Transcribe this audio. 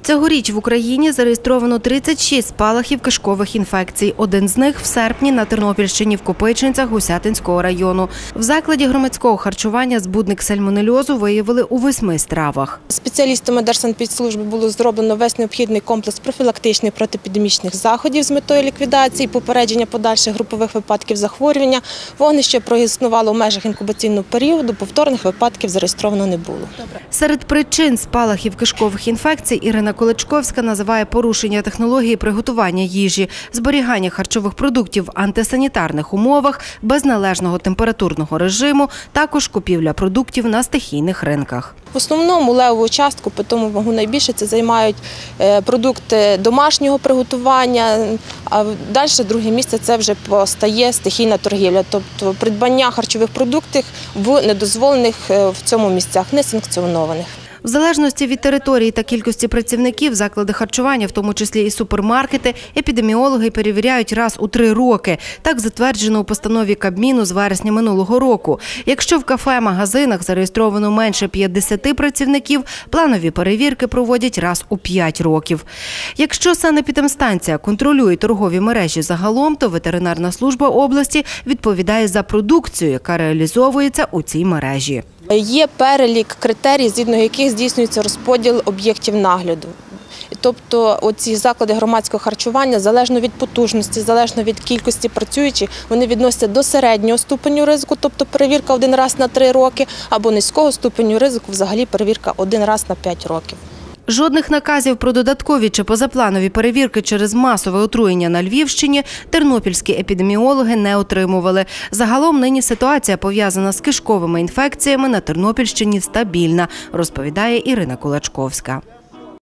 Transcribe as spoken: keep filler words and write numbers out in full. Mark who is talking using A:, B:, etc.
A: Цьогоріч в Україні зареєстровано тридцять шість спалахів кишкових інфекцій. Один з них в серпні на Тернопільщині в Копичинцях Гусятинського району. В закладі громадського харчування збудник сальмонельозу виявили у восьми стравах.
B: Спеціалістами Держсанепідслужби було зроблено весь необхідний комплекс профілактичних протиепідемічних заходів з метою ліквідації, попередження подальших групових випадків захворювання. Вогнище проіснувало в межах інкубаційного періоду, повторних випадків зареєстровано не було.
A: Серед причин спалахів кишкових інфекцій Ірина Кулачковська називає порушення технології приготування їжі, зберігання харчових продуктів в антисанітарних умовах, без належного температурного режиму, також купівля продуктів на стихійних ринках.
B: В основному левову частку, по тому вагу найбільше, це займають продукти домашнього приготування, а далі друге місце це вже постає стихійна торгівля, тобто придбання харчових продуктів в недозволених в цьому місцях, несанкціонованих.
A: В залежності від території та кількості працівників заклади харчування, в тому числі і супермаркети, епідеміологи перевіряють раз у три роки. Так затверджено у постанові Кабміну з вересня минулого року. Якщо в кафе-магазинах зареєстровано менше п'ятдесят працівників, планові перевірки проводять раз у п'ять років. Якщо санепідемстанція контролює торгові мережі загалом, то ветеринарна служба області відповідає за продукцію, яка реалізовується у цій мережі.
B: Є перелік критерій, згідно яких здійснюється розподіл об'єктів нагляду. Тобто оці заклади громадського харчування, залежно від потужності, залежно від кількості працюючих, вони відносяться до середнього ступеню ризику, тобто перевірка один раз на три роки, або низького ступеню ризику, взагалі перевірка один раз на п'ять років.
A: Жодних наказів про додаткові чи позапланові перевірки через масове отруєння на Львівщині тернопільські епідеміологи не отримували. Загалом нині ситуація, пов'язана з кишковими інфекціями, на Тернопільщині стабільна, розповідає Ірина Кулачковська.